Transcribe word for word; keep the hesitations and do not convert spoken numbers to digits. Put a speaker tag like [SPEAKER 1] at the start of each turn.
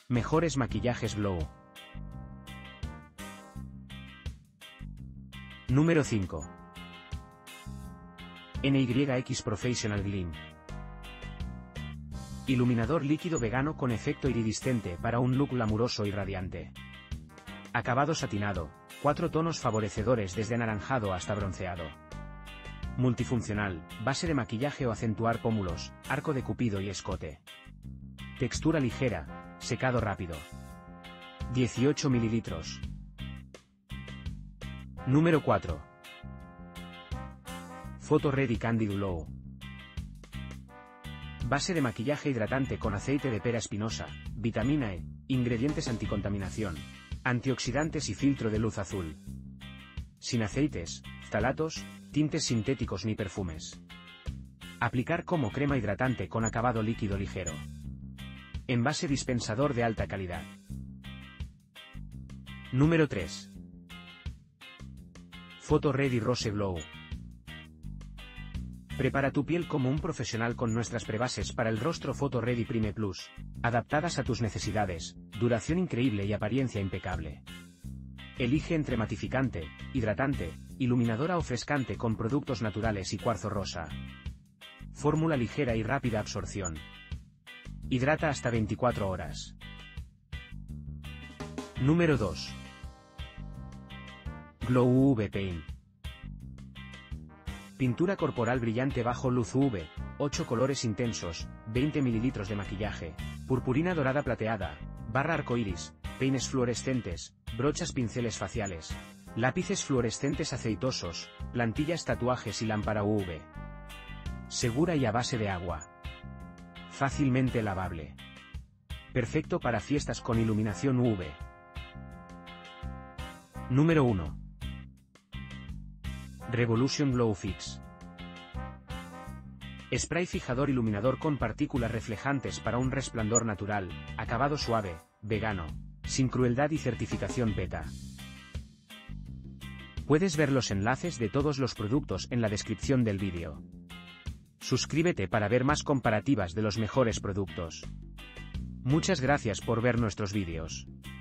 [SPEAKER 1] Mejores maquillajes Glow. Número cinco. N Y X Professional Gleam. Iluminador líquido vegano con efecto iridiscente para un look glamuroso y radiante. Acabado satinado, cuatro tonos favorecedores desde anaranjado hasta bronceado. Multifuncional, base de maquillaje o acentuar pómulos, arco de cupido y escote. Textura ligera, secado rápido. dieciocho mililitros. Número cuatro. Photo Ready Candid Glow. Base de maquillaje hidratante con aceite de pera espinosa, vitamina E, ingredientes anticontaminación, antioxidantes y filtro de luz azul. Sin aceites, ftalatos, tintes sintéticos ni perfumes. Aplicar como crema hidratante con acabado líquido ligero. Envase dispensador de alta calidad. Número tres. Photo Ready Rose Glow. Prepara tu piel como un profesional con nuestras prebases para el rostro Photo Ready Prime Plus, adaptadas a tus necesidades, duración increíble y apariencia impecable. Elige entre matificante, hidratante, iluminadora o frescante con productos naturales y cuarzo rosa. Fórmula ligera y rápida absorción. Hidrata hasta veinticuatro horas. Número dos. Glow U V Paint. Pintura corporal brillante bajo luz U V, ocho colores intensos, veinte mililitros de maquillaje, purpurina dorada plateada, barra arcoíris, peines fluorescentes, brochas pinceles faciales, lápices fluorescentes aceitosos, plantillas tatuajes y lámpara U V. Segura y a base de agua. Fácilmente lavable. Perfecto para fiestas con iluminación U V. Número uno. Revolution Glow Fix. Spray fijador iluminador con partículas reflejantes para un resplandor natural, acabado suave, vegano, sin crueldad y certificación PETA. Puedes ver los enlaces de todos los productos en la descripción del vídeo. Suscríbete para ver más comparativas de los mejores productos. Muchas gracias por ver nuestros vídeos.